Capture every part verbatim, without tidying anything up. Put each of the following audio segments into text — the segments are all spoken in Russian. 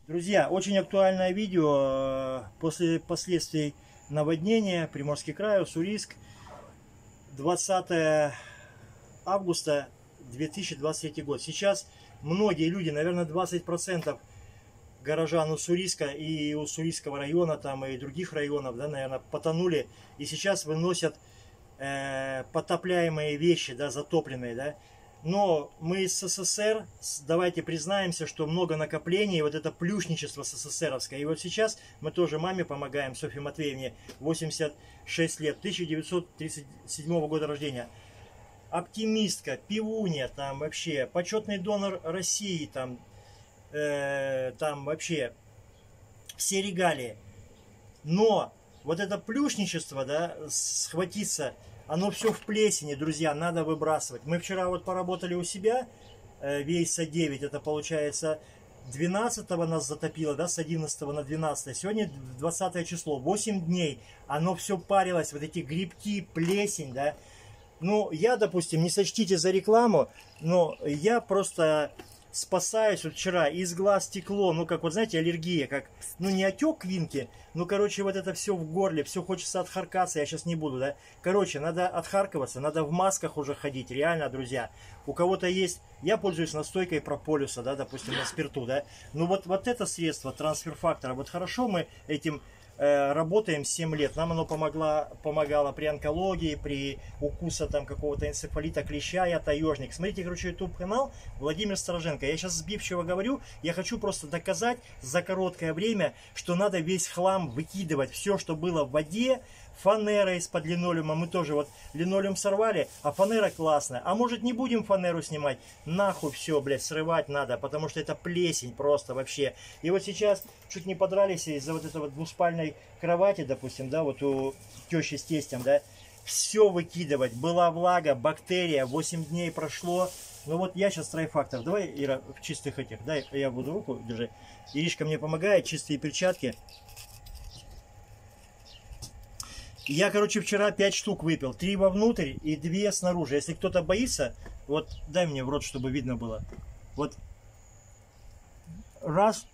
Друзья, очень актуальное видео после последствий наводнения, Приморский край, Уссурийск, двадцатое августа две тысячи двадцать третий год. Сейчас многие люди, наверное, двадцать процентов горожан Уссурийска и Уссурийского района, там и других районов, да, наверное, потонули и сейчас выносят э, потопляемые вещи, да, затопленные, да. Но мы из СССР, давайте признаемся, что много накоплений, вот это плюшничество СССРовское. И вот сейчас мы тоже маме помогаем, Софье Матвеевне, восемьдесят шесть лет, тысяча девятьсот тридцать седьмого года рождения. Оптимистка, пивунья, там вообще, почетный донор России, там, э, там вообще все регалии. Но вот это плюшничество, да, схватиться... Оно все в плесени, друзья, надо выбрасывать. Мы вчера вот поработали у себя, э, Вейса девять, это получается двенадцатого нас затопило, да, с одиннадцатого на двенадцатое. Сегодня двадцатое число, восемь дней, оно все парилось, вот эти грибки, плесень, да. Ну, я, допустим, не сочтите за рекламу, но я просто... спасаюсь. Вот вчера из глаз текло, ну как вот знаете, аллергия, как, ну не отек квинки, ну короче вот это все в горле, все хочется отхаркаться, я сейчас не буду, да. Короче, надо отхаркиваться, надо в масках уже ходить, реально, друзья. У кого-то есть, я пользуюсь настойкой прополиса, да, допустим, на спирту, да. Ну вот, вот это средство, трансфер-фактора, вот хорошо мы этим... работаем семь лет, нам оно помогло, помогало при онкологии, при укусе там какого-то энцефалита, клеща, я таежник. Смотрите, короче, YouTube канал Владимир Стороженко. Я сейчас сбивчиво говорю, я хочу просто доказать за короткое время, что надо весь хлам выкидывать, все, что было в воде. Фанера из-под линолеума, мы тоже вот линолеум сорвали, а фанера классная. А может не будем фанеру снимать? Нахуй все, блядь, срывать надо, потому что это плесень просто вообще. И вот сейчас чуть не подрались из-за вот этой вот двуспальной кровати, допустим, да, вот у тещи с тестем, да. Все выкидывать, была влага, бактерия, восемь дней прошло. Ну вот я сейчас трайфактор. Давай, Ира, в чистых этих, дай, я буду руку держи. Иришка мне помогает, чистые перчатки. Я, короче, вчера пять штук выпил. три вовнутрь и две снаружи. Если кто-то боится, вот дай мне в рот, чтобы видно было. Вот. Раз.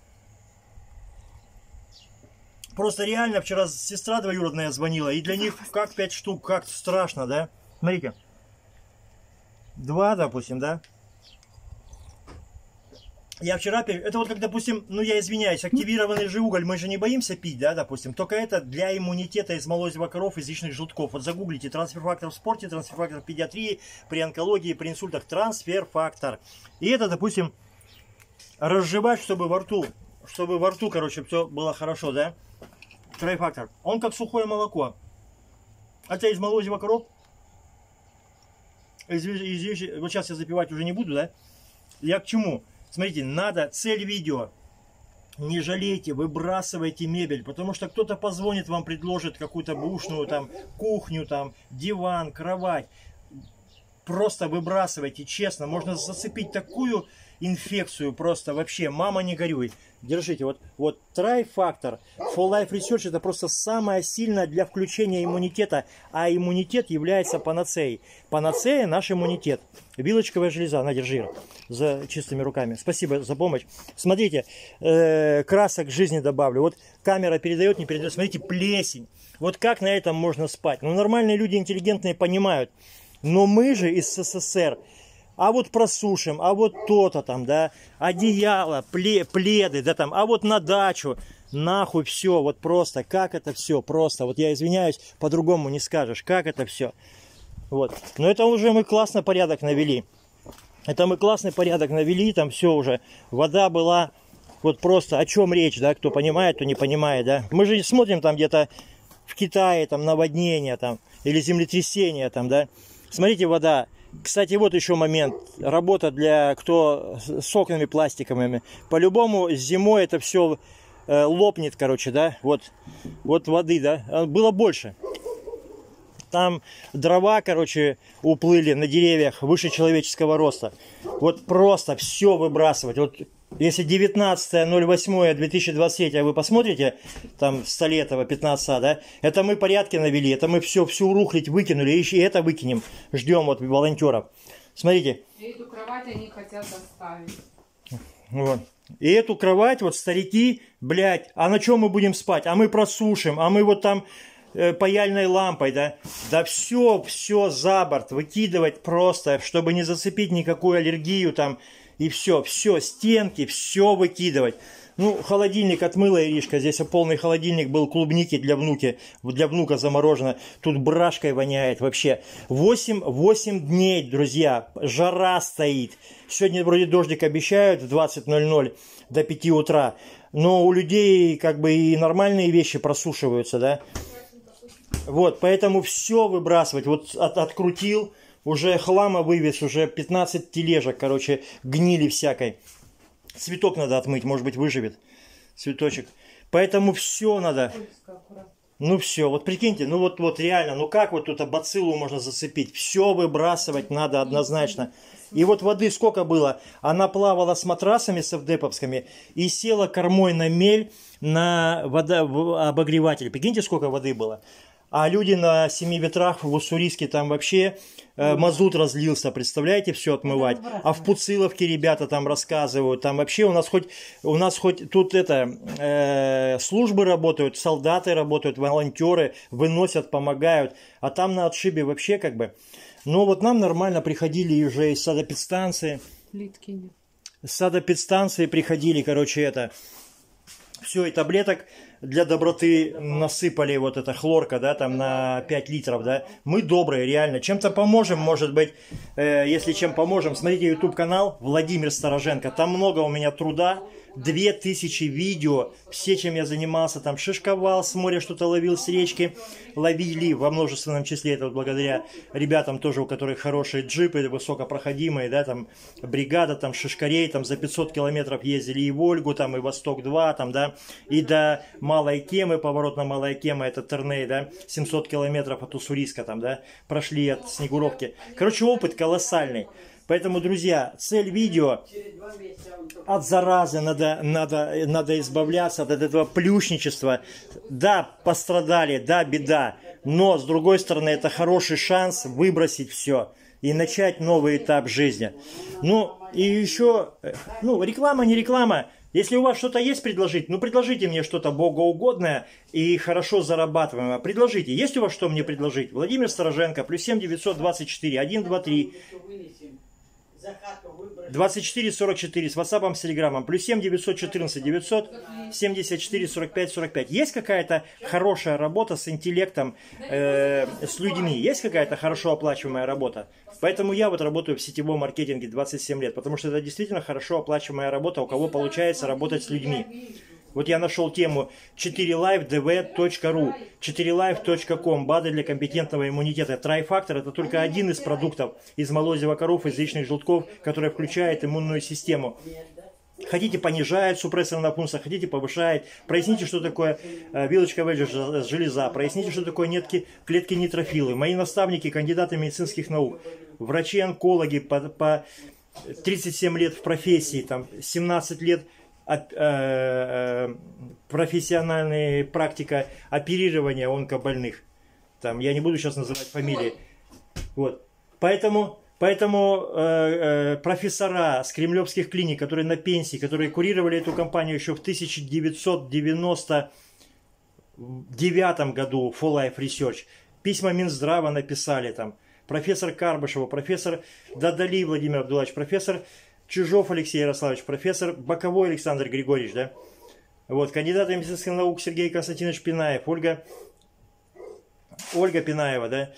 Просто реально вчера сестра двоюродная звонила. И для них как пять штук, как страшно, да? Смотри-ка. Два, допустим, да? Я вчера, это вот как, допустим, ну я извиняюсь, активированный же уголь, мы же не боимся пить, да, допустим, только это для иммунитета из молозива коров, из яичных желтков. Вот загуглите трансфер-фактор в спорте, трансфер-фактор в педиатрии, при онкологии, при инсультах, трансфер-фактор. И это, допустим, разжевать, чтобы во рту, чтобы во рту, короче, все было хорошо, да. Трайфактор. Он как сухое молоко. Это из молозива коров. Из, из, из, вот сейчас я запивать уже не буду, да. Я к чему? Смотрите, надо, цель видео, не жалейте, выбрасывайте мебель, потому что кто-то позвонит вам, предложит какую-то бушную там кухню, там диван, кровать. Просто выбрасывайте, честно, можно зацепить такую инфекцию просто вообще, мама не горюй. Держите, вот, вот трайфактор, Full Life Research это просто самое сильное для включения иммунитета, а иммунитет является панацеей. Панацея наш иммунитет. Вилочковая железа, на, держи, за чистыми руками. Спасибо за помощь. Смотрите, э, красок жизни добавлю. Вот камера передает, не передает. Смотрите, плесень. Вот как на этом можно спать? Ну, нормальные люди, интеллигентные, понимают. Но мы же из СССР. А вот просушим, а вот то-то там, да, одеяло, пледы, да там, а вот на дачу, нахуй все, вот просто, как это все, просто, вот я извиняюсь, по-другому не скажешь, как это все, вот. Но это уже мы классно порядок навели, это мы классный порядок навели, там все уже, вода была, вот просто, о чем речь, да, кто понимает, кто не понимает, да. Мы же смотрим там где-то в Китае, там, наводнение, там, или землетрясение, там, да, смотрите, вода. Кстати, вот еще момент. Работа для кто с окнами пластиковыми. По-любому зимой это все э, лопнет, короче, да. Вот, вот воды, да. Было больше. Там дрова, короче, уплыли на деревьях выше человеческого роста. Вот просто все выбрасывать. Вот если девятнадцатое ноль восьмое две тысячи двадцать третье вы посмотрите, там Столетова пятнадцатого, да, это мы порядки навели, это мы все, всю рухлядь выкинули, и это выкинем, ждем вот волонтеров. Смотрите. И эту кровать они хотят оставить. Вот. И эту кровать, вот старики, блядь, а на чем мы будем спать? А мы просушим, а мы вот там э, паяльной лампой, да? Да все, все за борт, выкидывать просто, чтобы не зацепить никакую аллергию там. И все, все, стенки, все выкидывать. Ну, холодильник отмыла Иришка. Здесь полный холодильник был клубники для внуки. Для внука заморожено. Тут брашкой воняет вообще. восемь, восемь дней, друзья. Жара стоит. Сегодня вроде дождик обещают в двадцать ноль ноль до пяти утра. Но у людей как бы и нормальные вещи просушиваются, да. Вот, поэтому все выбрасывать. Вот от, открутил, уже хлама вывез, уже пятнадцать тележек, короче, гнили всякой. Цветок надо отмыть, может быть, выживет цветочек. Поэтому все надо. Ну все, вот прикиньте, ну вот, вот реально, ну как вот тут бациллу можно зацепить? Все выбрасывать надо однозначно. И вот воды сколько было? Она плавала с матрасами совдеповскими и села кормой на мель на вода, обогреватель. Прикиньте, сколько воды было. А люди на семи ветрах в Уссурийске там вообще э, мазут разлился, представляете, все отмывать. А в Пуциловке ребята там рассказывают, там вообще у нас хоть, у нас хоть тут это, э, службы работают, солдаты работают, волонтеры выносят, помогают. А там на отшибе вообще как бы. Но вот нам нормально приходили уже из садопедстанции. Литкини. С садопедстанции приходили, короче, это... Все, и таблеток для доброты насыпали, вот эта хлорка, да, там на пять литров, да. Мы добрые, реально. Чем-то поможем, может быть, э, если чем поможем. Смотрите YouTube канал Владимир Стороженко. Там много у меня труда. Две тысячи видео. Все, чем я занимался, там шишковал, с моря что-то ловил, с речки. Ловили во множественном числе. Это вот благодаря ребятам тоже, у которых хорошие джипы, высокопроходимые, да, там бригада, там шишкарей, там за пятьсот километров ездили и Вольгу, там и Восток-два, там, да, и до Малой Кемы, поворот на Малая Кема, это Терней, да, семьсот километров от Уссурийска, там, да, прошли от Снегуровки. Короче, опыт колоссальный. Поэтому, друзья, цель видео: от заразы надо, надо, надо избавляться, от этого плюшничества. Да, пострадали, да, беда, но, с другой стороны, это хороший шанс выбросить все и начать новый этап жизни. Ну, и еще, ну, реклама, не реклама. Если у вас что-то есть предложить, ну, предложите мне что-то богоугодное и хорошо зарабатываемое. Предложите. Есть у вас что мне предложить? Владимир Стороженко, плюс семь девятьсот двадцать четыре один два три двадцать четыре сорок четыре с WhatsApp, с Телеграмом, плюс семь девятьсот четырнадцать девятьсот семьдесят четыре сорок пять сорок пять. Есть какая-то хорошая работа с интеллектом, э, с людьми? Есть какая-то хорошо оплачиваемая работа? Поэтому я вот работаю в сетевом маркетинге двадцать семь лет, потому что это действительно хорошо оплачиваемая работа, у кого получается работать с людьми. Вот я нашел тему четыре лайф дэ вэ точка ру, четыре лайф точка ком, БАДы для компетентного иммунитета. Трайфактор — это только один из продуктов из молозива коров, из яичных желтков, который включает иммунную систему. Хотите, понижает супрессорная функция, хотите, повышает. Проясните, что такое э, вилочка Веллера, железа. Проясните, что такое нетки, клетки нейтрофилы. Мои наставники, кандидаты медицинских наук, врачи-онкологи по, по тридцать семь лет в профессии, там, семнадцать лет профессиональная практика оперирования онкобольных. Там, я не буду сейчас называть фамилии. Вот. Поэтому, поэтому э, э, профессора с кремлевских клиник, которые на пенсии, которые курировали эту компанию еще в тысяча девятьсот девяносто девятом году, For Life Research, письма Минздрава написали там. Профессор Карбышева, профессор Дадали Владимир Абдуллович, профессор Чижов Алексей Ярославович, профессор Боковой Александр Григорьевич, да? Вот, кандидат медицинских наук Сергей Константинович Пинаев, Ольга, Ольга Пинаева, да?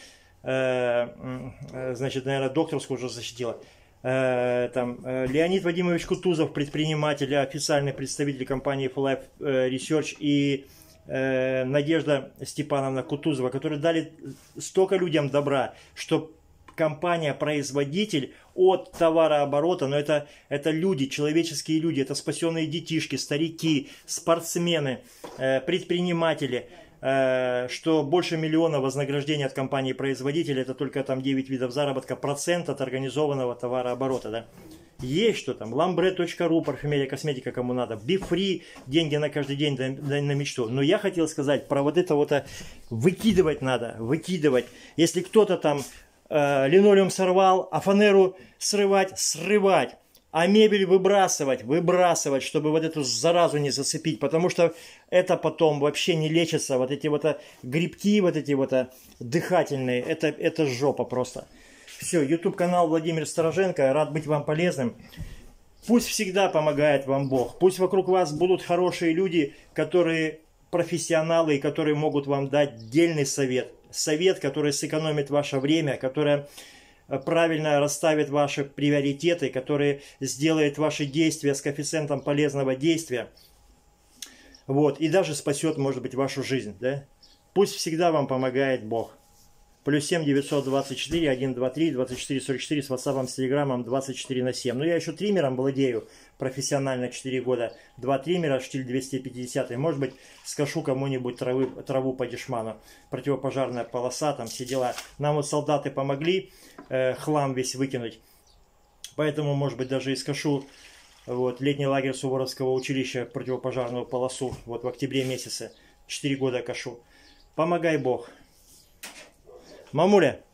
Э, значит, наверное, докторскую уже защитила. Э, там, э, Леонид Вадимович Кутузов, предприниматель, официальный представитель компании For Life Research, и э, Надежда Степановна Кутузова, которые дали столько людям добра, что компания-производитель от товарооборота, но это, это люди, человеческие люди, это спасенные детишки, старики, спортсмены, э, предприниматели, э, что больше миллиона вознаграждения от компании-производителя, это только там девять видов заработка, процент от организованного товарооборота, да. Есть что там, ламбре точка ру, парфюмерия, косметика, кому надо, BeFree, деньги на каждый день, на, на мечту. Но я хотел сказать, про вот это вот выкидывать надо, выкидывать. Если кто-то там линолеум сорвал, а фанеру срывать, срывать. А мебель выбрасывать, выбрасывать, чтобы вот эту заразу не зацепить, потому что это потом вообще не лечится. Вот эти вот грибки, вот эти вот дыхательные, это, это жопа просто. Все, YouTube канал Владимир Стороженко, рад быть вам полезным. Пусть всегда помогает вам Бог, пусть вокруг вас будут хорошие люди, которые профессионалы, которые могут вам дать дельный совет. Совет, который сэкономит ваше время, который правильно расставит ваши приоритеты, который сделает ваши действия с коэффициентом полезного действия. Вот, и даже спасет, может быть, вашу жизнь. Да? Пусть всегда вам помогает Бог. Плюс семь девятьсот двадцать четыре сто двадцать три двадцать четыре сорок четыре с WhatsApp, с Телеграмом двадцать четыре на семь. Ну, я еще триммером владею профессионально четыре года. Два триммера, штиль двести пятьдесят. Может быть, скажу кому-нибудь травы, траву по дешману. Противопожарная полоса, там все дела. Нам вот солдаты помогли э, хлам весь выкинуть. Поэтому, может быть, даже и скажу вот, летний лагерь Суворовского училища, противопожарную полосу. Вот в октябре месяце. четыре года кашу. Помогай Бог. Мамуля.